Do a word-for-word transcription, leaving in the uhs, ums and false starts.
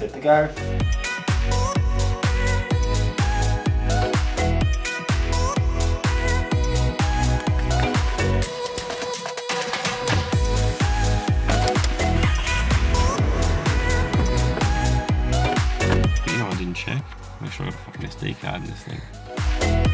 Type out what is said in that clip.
good to go. But you know I didn't check. Make sure I got a fucking S D card in this thing.